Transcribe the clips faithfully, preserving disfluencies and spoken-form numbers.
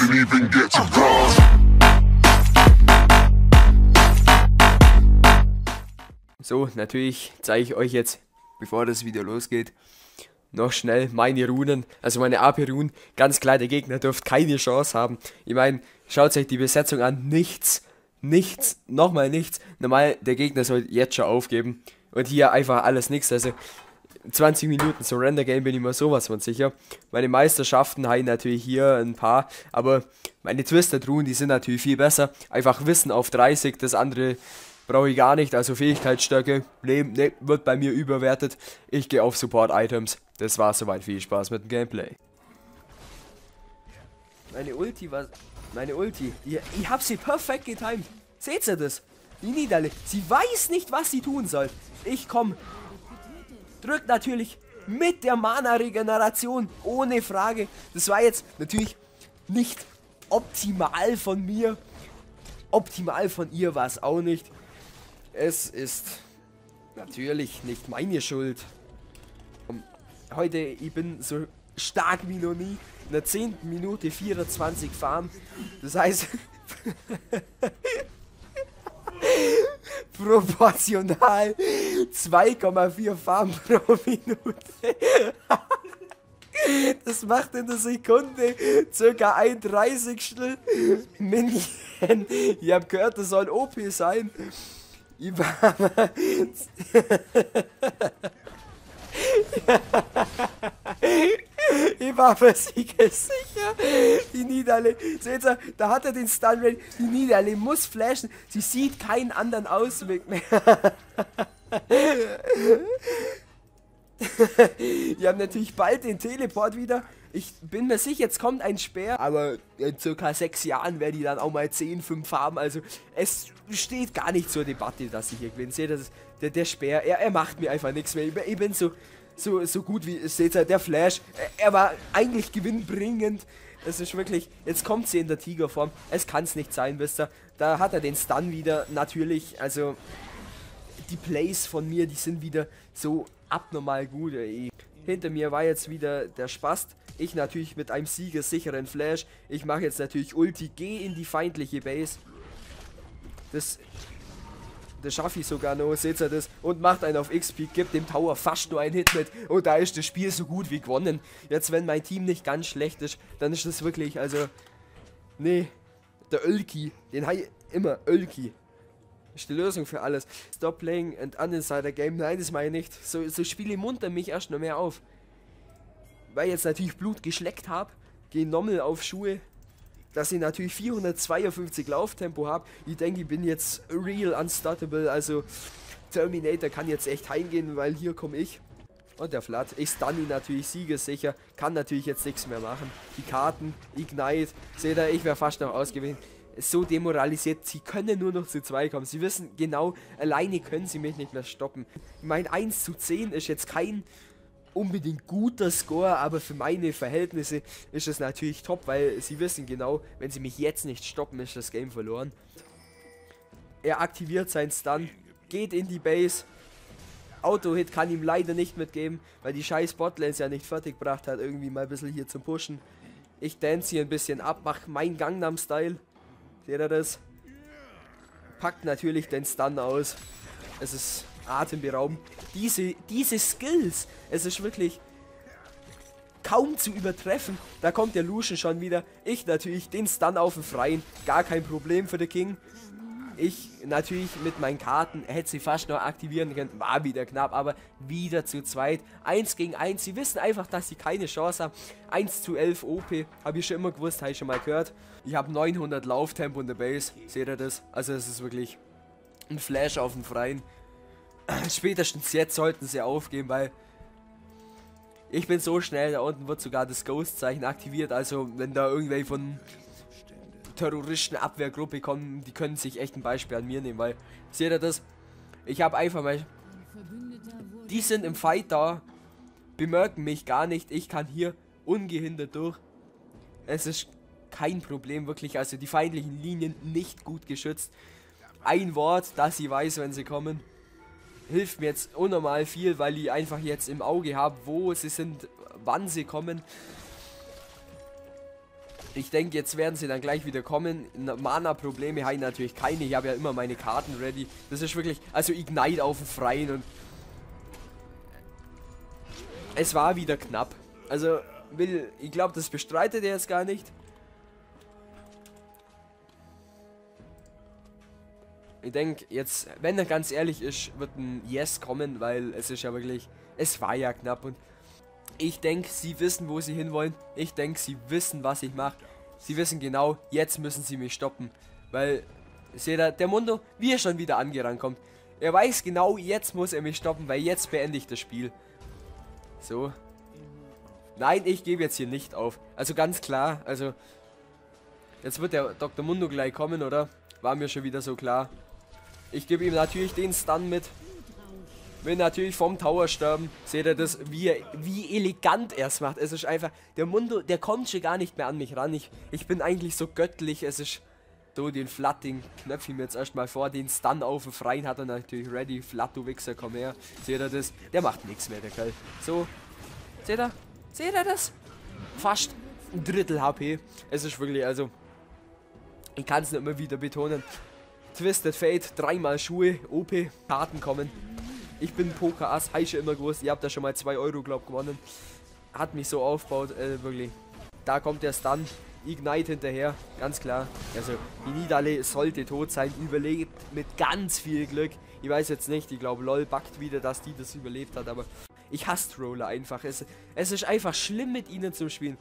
didn't even get to cross. So, natürlich zeige ich euch jetzt, bevor das Video losgeht, noch schnell meine Runen, also meine A P-Runen. Ganz klar, der Gegner dürfte keine Chance haben. Ich meine, schaut euch die Besetzung an, nichts, nichts, nochmal nichts. Normal, der Gegner soll jetzt schon aufgeben. Und hier einfach alles nichts, also zwanzig Minuten Surrender Game bin ich mir sowas von sicher. Meine Meisterschaften habe ich natürlich hier ein paar, aber meine Twisted Runen, die sind natürlich viel besser. Einfach Wissen auf dreißig, das andere brauche ich gar nicht, also Fähigkeitsstärke, nee, nee, wird bei mir überwertet. Ich gehe auf Support Items. Das war soweit, viel Spaß mit dem Gameplay. Meine Ulti war, meine Ulti, die, ich habe sie perfekt getimed. Seht ihr das? Die Niederle, sie weiß nicht, was sie tun soll. Ich komme, drückt natürlich mit der Mana-Regeneration, ohne Frage. Das war jetzt natürlich nicht optimal von mir. Optimal von ihr war es auch nicht. Es ist natürlich nicht meine Schuld. Und heute, ich bin so stark wie noch nie. In der zehnten Minute vierundzwanzig Farm. Das heißt, proportional zwei Komma vier Farm pro Minute. Das macht in der Sekunde circa ein Dreißigstel Minion. Ich hab gehört, das soll O P sein. Ich war ich war mir sicher, die Niederle, seht ihr, da hat er den Stun ready. Die Niederle muss flashen, sie sieht keinen anderen Ausweg mehr. Die haben natürlich bald den Teleport wieder. Ich bin mir sicher, jetzt kommt ein Speer. Aber in circa sechs Jahren werden die dann auch mal zehn, fünf haben. Also es steht gar nicht zur Debatte, dass ich hier gewinne. Seht ihr, der, der Speer, er, er macht mir einfach nichts mehr. Ich, ich bin so, so, so gut wie, seht ihr, der Flash. Er, er war eigentlich gewinnbringend. Es ist wirklich, jetzt kommt sie in der Tigerform. Es kann es nicht sein, wisst ihr. Da hat er den Stun wieder, natürlich. Also die Plays von mir, die sind wieder so abnormal gut, ey. Hinter mir war jetzt wieder der Spast. Ich natürlich mit einem siegessicheren Flash. Ich mache jetzt natürlich Ulti, gehe in die feindliche Base. Das, das schaffe ich sogar noch, seht ihr das? Und macht einen auf X P, gibt dem Tower fast nur einen Hit mit. Und da ist das Spiel so gut wie gewonnen. Jetzt, wenn mein Team nicht ganz schlecht ist, dann ist das wirklich, also, nee, der Ölki, den habe ich immer, Ölki. Ist die Lösung für alles. Stop playing and uninsider game. Nein, das meine ich nicht. So, so Spiele muntern mich erst noch mehr auf. Weil ich jetzt natürlich Blut geschleckt habe. Gehe nochmal auf Schuhe. Dass ich natürlich vierhundertzweiundfünfzig Lauftempo habe. Ich denke, ich bin jetzt real unstoppable. Also Terminator kann jetzt echt heimgehen, weil hier komme ich. Und der Flat. Ich stun ihn natürlich siegessicher. Kann natürlich jetzt nichts mehr machen. Die Karten, Ignite. Seht ihr, ich wäre fast noch ausgewählt. So demoralisiert, sie können nur noch zu zwei kommen. Sie wissen genau, alleine können sie mich nicht mehr stoppen. Mein eins zu zehn ist jetzt kein unbedingt guter Score, aber für meine Verhältnisse ist es natürlich top, weil sie wissen genau, wenn sie mich jetzt nicht stoppen, ist das Game verloren. Er aktiviert seinen Stun, geht in die Base. Auto-Hit kann ihm leider nicht mitgeben, weil die scheiß Botlane ja nicht fertig gebracht hat, irgendwie mal ein bisschen hier zum Pushen. Ich dance hier ein bisschen ab, mach meinen Gangnam-Style. Seht ihr das? Packt natürlich den Stun aus. Es ist atemberaubend. Diese, diese Skills, es ist wirklich kaum zu übertreffen. Da kommt der Lucian schon wieder. Ich natürlich den Stun auf den Freien. Gar kein Problem für den King. Ich natürlich mit meinen Karten hätte sie fast noch aktivieren können. War wieder knapp, aber wieder zu zweit. eins gegen eins. Sie wissen einfach, dass sie keine Chance haben. eins zu elf O P. Habe ich schon immer gewusst, habe ich schon mal gehört. Ich habe neunhundert Lauftempo in der Base. Seht ihr das? Also es ist wirklich ein Flash auf dem Freien. Spätestens jetzt sollten sie aufgeben, weil ich bin so schnell. Da unten wird sogar das Ghost-Zeichen aktiviert. Also wenn da irgendwelche von Terroristenabwehrgruppe kommen, die können sich echt ein Beispiel an mir nehmen, weil, seht ihr das? Ich habe einfach mal, die sind im Fight da, bemerken mich gar nicht, ich kann hier ungehindert durch. Es ist kein Problem, wirklich, also die feindlichen Linien nicht gut geschützt. Ein Wort, das ich weiß, wenn sie kommen, hilft mir jetzt unnormal viel, weil ich einfach jetzt im Auge habe, wo sie sind, wann sie kommen. Ich denke, jetzt werden sie dann gleich wieder kommen. Mana-Probleme habe ich natürlich keine. Ich habe ja immer meine Karten ready. Das ist wirklich, also Ignite auf dem Freien und es war wieder knapp. Also, will, ich glaube, das bestreitet er jetzt gar nicht. Ich denke, jetzt, wenn er ganz ehrlich ist, wird ein Yes kommen, weil es ist ja wirklich, es war ja knapp und ich denke, sie wissen, wo sie hinwollen. Ich denke, sie wissen, was ich mache. Sie wissen genau, jetzt müssen sie mich stoppen, weil, seht ihr, der Mundo, wie er schon wieder angerannt kommt. Er weiß genau, jetzt muss er mich stoppen, weil jetzt beende ich das Spiel. So. Nein, ich gebe jetzt hier nicht auf. Also ganz klar, also, jetzt wird der Doktor Mundo gleich kommen, oder? War mir schon wieder so klar. Ich gebe ihm natürlich den Stun mit. Will natürlich vom Tower sterben. Seht ihr das, wie, er, wie elegant er es macht. Es ist einfach, der Mundo, der kommt schon gar nicht mehr an mich ran. Ich, ich bin eigentlich so göttlich. Es ist so, den Flat, den knöpfe ich mir jetzt erstmal vor. Den Stun auf dem Freien hat er natürlich ready. Flat, du Wichser, komm her. Seht ihr das? Der macht nichts mehr, der Kerl. So, seht ihr? Seht ihr das? Fast ein Drittel H P. Es ist wirklich, also, ich kann es nicht immer wieder betonen. Twisted Fate, dreimal Schuhe, O P, Karten kommen. Ich bin Poker-Ass, heiße immer gewusst. Ihr habt da schon mal zwei Euro, glaub, gewonnen. Hat mich so aufgebaut, äh, wirklich. Da kommt der Stun, Ignite hinterher, ganz klar. Also, die Nidalee sollte tot sein, überlebt mit ganz viel Glück. Ich weiß jetzt nicht, ich glaube, LOL backt wieder, dass die das überlebt hat, aber ich hasse Troller einfach. Es, es ist einfach schlimm, mit ihnen zu spielen.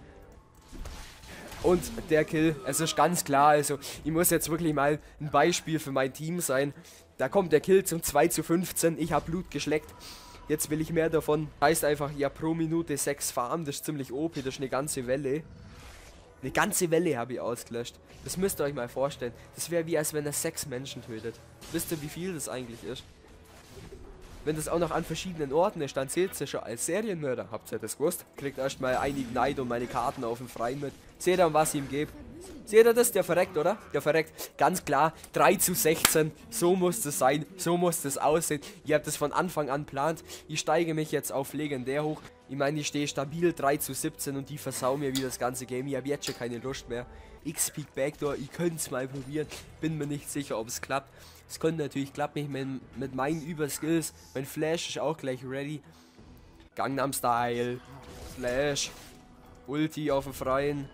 Und der Kill, es ist ganz klar, also ich muss jetzt wirklich mal ein Beispiel für mein Team sein. Da kommt der Kill zum zwei zu fünfzehn, ich habe Blut geschleckt. Jetzt will ich mehr davon. Heißt einfach, ja, pro Minute sechs Farm, das ist ziemlich O P, das ist eine ganze Welle. Eine ganze Welle habe ich ausgelöscht. Das müsst ihr euch mal vorstellen. Das wäre wie, als wenn er sechs Menschen tötet. Wisst ihr, wie viel das eigentlich ist? Wenn das auch noch an verschiedenen Orten ist, dann zählt es ja schon als Serienmörder. Habt ihr das gewusst? Kriegt erstmal ein Ignite und meine Karten auf dem Freien mit. Seht ihr, was ich ihm gebe? Seht ihr das? Der verreckt, oder? Der verreckt. Ganz klar, drei zu sechzehn. So muss das sein. So muss das aussehen. Ihr habt das von Anfang an geplant. Ich steige mich jetzt auf legendär hoch. Ich meine, ich stehe stabil drei zu siebzehn und die versauen mir wieder das ganze Game. Ich habe jetzt schon keine Lust mehr. X-Peak Backdoor, ich könnte es mal probieren. Bin mir nicht sicher, ob es klappt. Es könnte natürlich klappen, mit, mit meinen Überskills. Mein Flash ist auch gleich ready. Gangnam Style. Flash. Ulti auf dem Freien.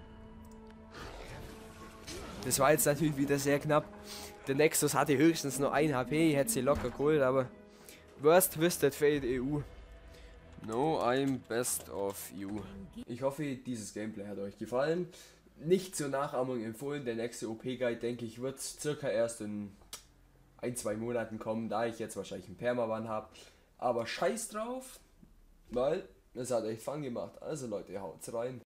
Das war jetzt natürlich wieder sehr knapp. Der Nexus hatte höchstens nur ein H P. Ich hätte sie locker geholt, aber Worst Twisted Fate E U. No, I'm best of you. Ich hoffe, dieses Gameplay hat euch gefallen. Nicht zur Nachahmung empfohlen. Der nächste O P-Guide, denke ich, wird circa erst in ein, zwei Monaten kommen, da ich jetzt wahrscheinlich einen Permaban habe. Aber scheiß drauf, weil es hat echt Fun gemacht. Also Leute, haut's rein.